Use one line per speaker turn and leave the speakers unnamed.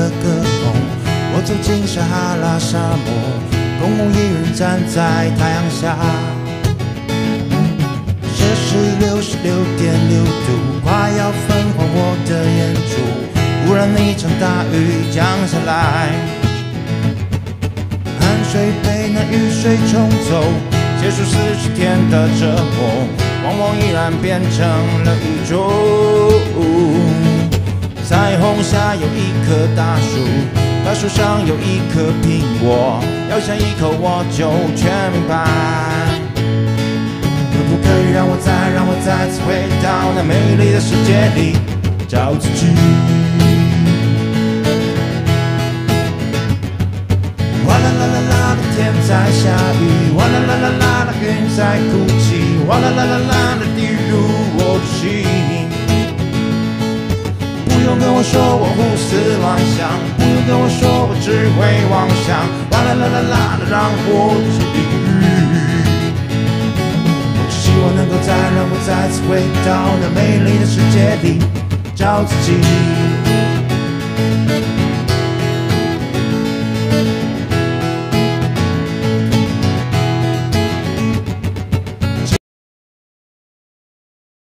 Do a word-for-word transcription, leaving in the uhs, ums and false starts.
了个梦，我走进撒哈拉沙漠，空空一人站在太阳下。摄氏六十六点六度，快要焚化我的眼珠。忽然一场大雨降下来，汗水被那雨水冲走，结束四十天的折磨，往往依然变成了宇宙。彩虹下有一棵大树，大树上有一颗苹果，咬下一口我就全明白。可不可以让我再让我再次回到那美丽的世界里找自己？哇啦啦啦啦的天在下雨，哇啦啦啦啦的云在哭泣，哇啦啦啦啦的滴入我的心。不用跟我说我胡思乱想，不用跟我说我只会妄想，哇啦啦啦啦的让我去淋雨。我只希望能够再让我再次回到那美丽的世界里找自己。